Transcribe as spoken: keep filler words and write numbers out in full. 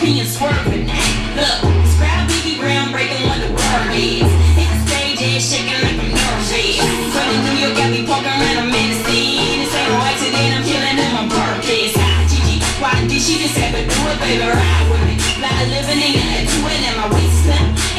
me and swerving. Look, describe B B Brown breaking what the word is. Hit the stage and shaking like I'm nervous. Running New York, got me poking around, I'm in the scene. This ain't no accident, I'm killing in my purpose. Ah, Gigi, why did she just have to do it, baby? Ride with me. Fly living in it, two it in my waistline.